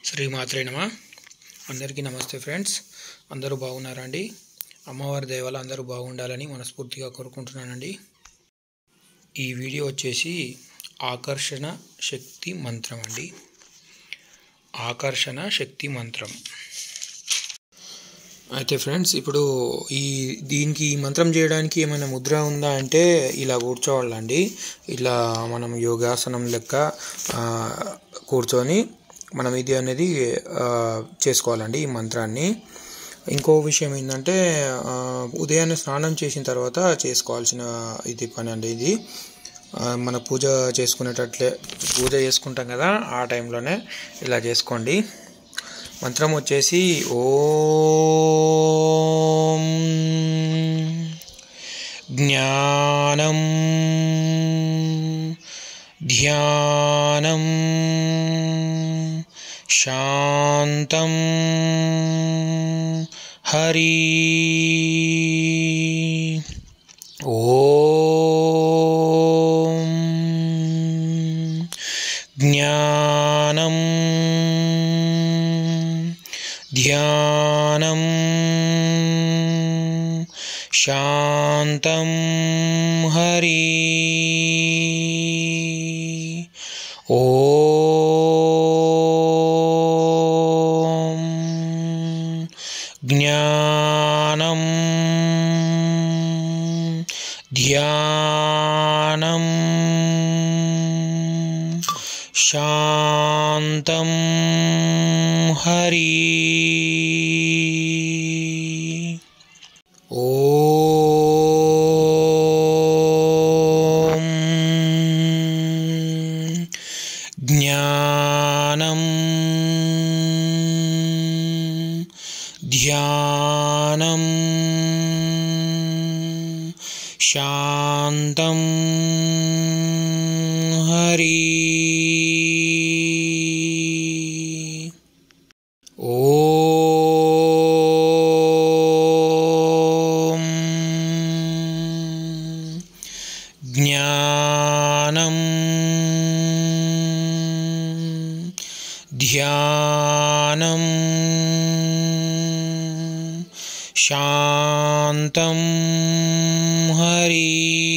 శ్రీమాత్రే నమః. అందరికీ నమస్తే ఫ్రెండ్స్. అందరూ బాగున్నారండి? అమ్మవారి దయ వల్ల అందరూ బాగుండాలని మనస్ఫూర్తిగా కోరుకుంటున్నానండి. ఈ వీడియో వచ్చేసి ఆకర్షణ శక్తి మంత్రం అండి. ఆకర్షణ శక్తి మంత్రం అయితే ఫ్రెండ్స్, ఇప్పుడు దీనికి మంత్రం చేయడానికి ఏమైనా ముద్ర ఉందా అంటే ఇలా కూర్చోవాలండి. ఇలా మనం యోగాసనం లెక్క కూర్చొని మనం ఇది అనేది చేసుకోవాలండి ఈ మంత్రాన్ని. ఇంకో విషయం ఏంటంటే ఉదయాన్నే స్నానం చేసిన తర్వాత చేసుకోవాల్సిన ఇది పని అండి. ఇది మన పూజ చేసుకుంటాం కదా, ఆ టైంలోనే ఇలా చేసుకోండి. మంత్రం వచ్చేసి ఓం జ్ఞానం ధ్యానం శాంతం హరి ఓం జ్ఞానం ధ్యానం శాంతం హరి ఓం జ్ఞానం ధ్యానం శాంతం హరి ఓం జ్ఞానం ధ్యానం శాంతం హరి ఓం జ్ఞానం ధ్యానం శాంతం హరి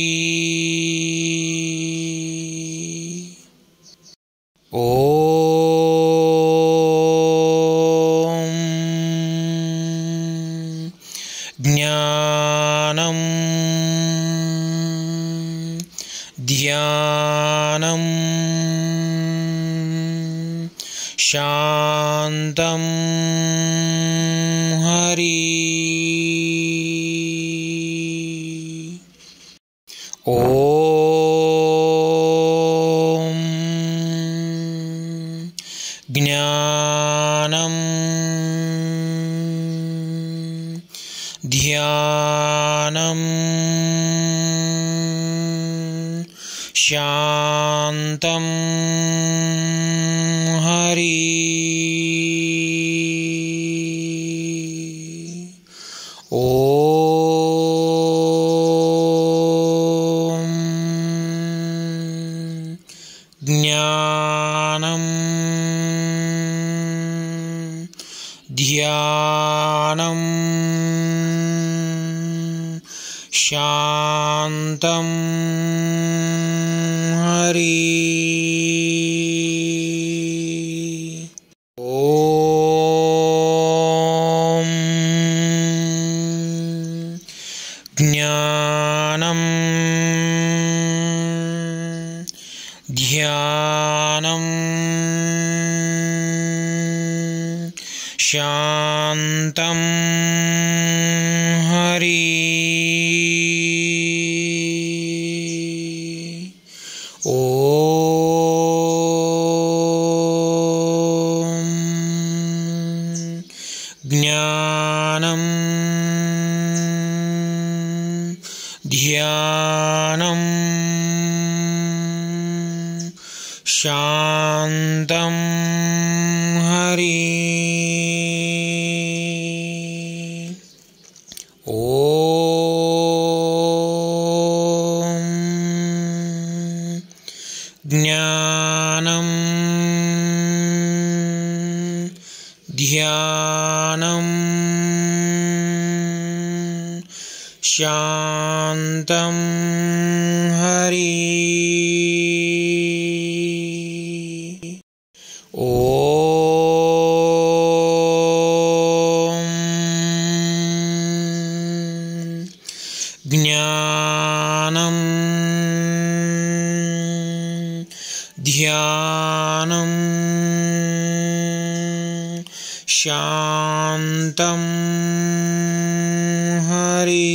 ఓం జ్ఞానం ధ్యానం శాంతం హరి ఓం జ్ఞానం ధ్యానం శాంతం హరి ఓం జ్ఞానం ధ్యానం శాంతం హరి ఓం జ్ఞానం ధ్యానం శాంతం హరి ఓం జ్ఞానం ధ్యానం శాంతం హరి ఓం జ్ఞానం ధ్యానం శాంతం హరి ఓం జ్ఞానం ధ్యానం శాంతం హరి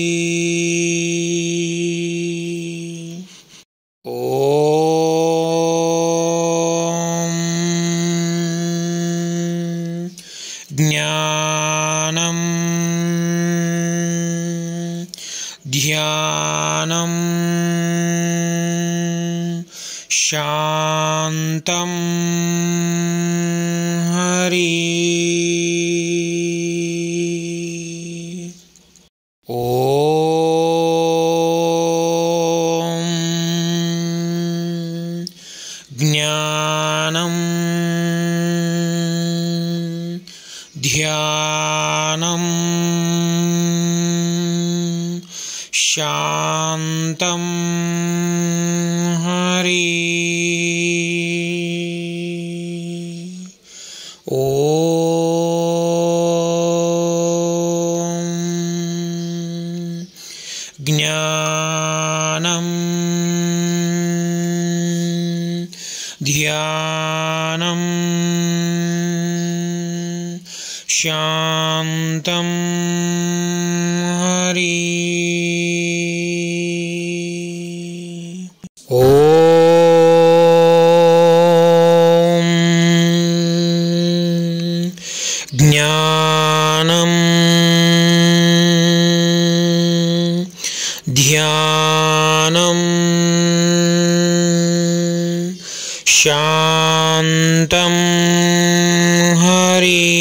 ఓం జ్ఞానం ధ్యానం శాంతం హరి ఓం జ్ఞానం ధ్యానం శాంతం హరి ఓం జ్ఞానం ధ్యానం శాంతం హరి ఓం జ్ఞానం ధ్యానం శాంతం హరి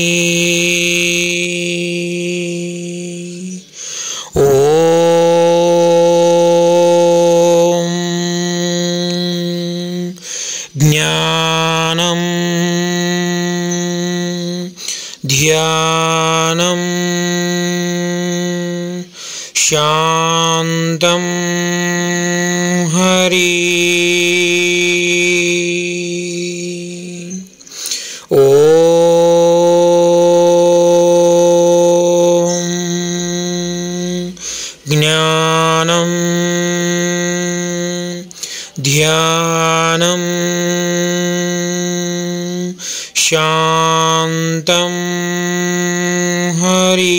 ఓం జ్ఞానం ధ్యానం శాంతం హరి ఓం జ్ఞానం ధ్యానం శాంతం హరి.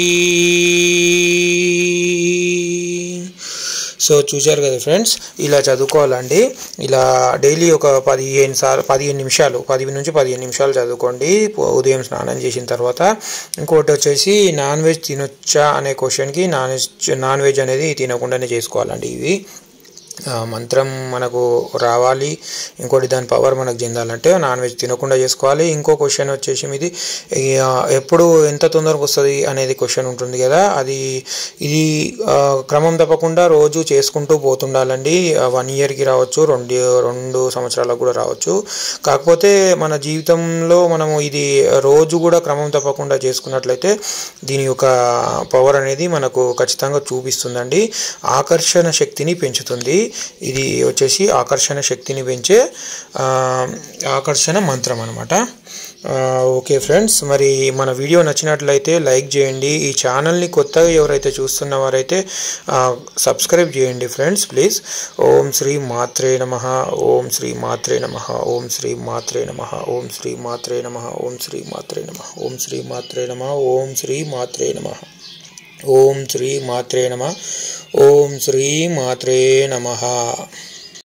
సో చూశారు కదా ఫ్రెండ్స్, ఇలా చదువుకోవాలండి. ఇలా డైలీ ఒక 15 నిమిషాలు 10 నుంచి 15 నిమిషాలు చదువుకోండి ఉదయం స్నానం చేసిన తర్వాత. ఇంకోటి వచ్చేసి నాన్ వెజ్ తినొచ్చా అనే క్వశ్చన్కి నాన్ వెజ్ అనేది తినకుండానే చేసుకోవాలండి. ఇవి మంత్రం మనకు రావాలి, ఇంకోటి దాని పవర్ మనకు చెందాలంటే నాన్ వెజ్ తినకుండా చేసుకోవాలి. ఇంకో క్వశ్చన్ వచ్చేసి ఇది ఎప్పుడు ఎంత తొందరగా వస్తుంది అనేది క్వశ్చన్ ఉంటుంది కదా, ఇది క్రమం తప్పకుండా రోజు చేసుకుంటూ పోతుండాలండి. 1 ఇయర్కి రావచ్చు, 2 సంవత్సరాలకు కూడా రావచ్చు. కాకపోతే మన జీవితంలో మనము ఇది రోజు కూడా క్రమం తప్పకుండా చేసుకున్నట్లయితే దీని యొక్క పవర్ అనేది మనకు ఖచ్చితంగా చూపిస్తుందండి. ఆకర్షణ శక్తిని పెంచుతుంది. ఇది వచ్చేసి ఆకర్షణ శక్తిని పెంచే ఆకర్షణ మంత్రం అన్నమాట. ఓకే ఫ్రెండ్స్, మరి మన వీడియో నచ్చినట్లయితే లైక్ చేయండి. ఈ ఛానల్ని కొత్తగా ఎవరైతే చూస్తున్నవారైతే సబ్స్క్రైబ్ చేయండి ఫ్రెండ్స్ ప్లీజ్. ఓం శ్రీ మాత్రే నమః. ఓం శ్రీ మాత్రే నమః. ఓం శ్రీ మాత్రే నమః. ఓం శ్రీ మాత్రే నమః. ఓం శ్రీ మాత్రే నమః. ఓం శ్రీ మాత్రే నమః. ఓం శ్రీ మాత్రే నమః. ఓం శ్రీ మాత్రే నమః. ఓం శ్రీ మాత్రే నమః.